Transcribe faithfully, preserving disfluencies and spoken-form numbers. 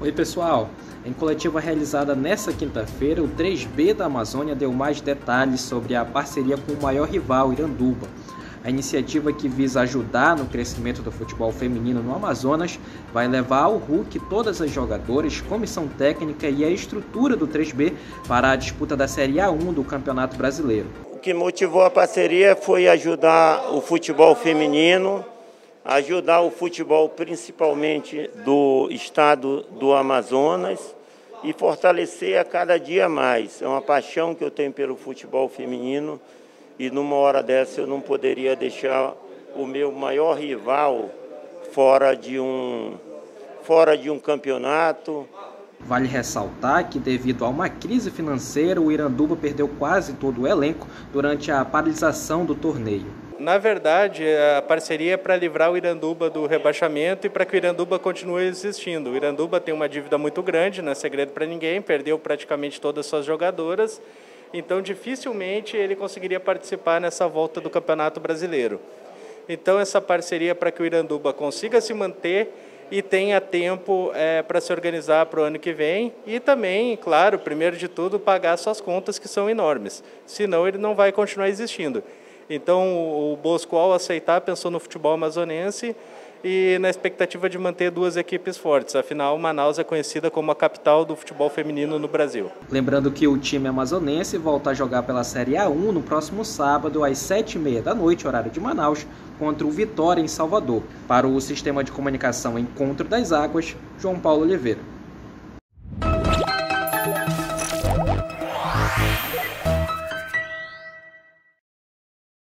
Oi pessoal, em coletiva realizada nesta quinta-feira, o três B da Amazônia deu mais detalhes sobre a parceria com o maior rival, Iranduba. A iniciativa, que visa ajudar no crescimento do futebol feminino no Amazonas, vai levar ao R U C todas as jogadoras, comissão técnica e a estrutura do três B para a disputa da Série A um do Campeonato Brasileiro. O que motivou a parceria foi ajudar o futebol feminino, ajudar o futebol principalmente do estado do Amazonas e fortalecer a cada dia mais. É uma paixão que eu tenho pelo futebol feminino e numa hora dessa eu não poderia deixar o meu maior rival fora de um, fora de um campeonato. Vale ressaltar que, devido a uma crise financeira, o Iranduba perdeu quase todo o elenco durante a paralisação do torneio. Na verdade, a parceria é para livrar o Iranduba do rebaixamento e para que o Iranduba continue existindo. O Iranduba tem uma dívida muito grande, não é segredo para ninguém, perdeu praticamente todas as suas jogadoras, então dificilmente ele conseguiria participar nessa volta do Campeonato Brasileiro. Então essa parceria é para que o Iranduba consiga se manter e tenha tempo é, para se organizar para o ano que vem e também, claro, primeiro de tudo, pagar suas contas, que são enormes, senão ele não vai continuar existindo. Então o Bosco, ao aceitar, pensou no futebol amazonense e na expectativa de manter duas equipes fortes. Afinal, Manaus é conhecida como a capital do futebol feminino no Brasil. Lembrando que o time amazonense volta a jogar pela Série A um no próximo sábado, às sete e meia da noite, horário de Manaus, contra o Vitória em Salvador. Para o Sistema de Comunicação Encontro das Águas, João Paulo Oliveira.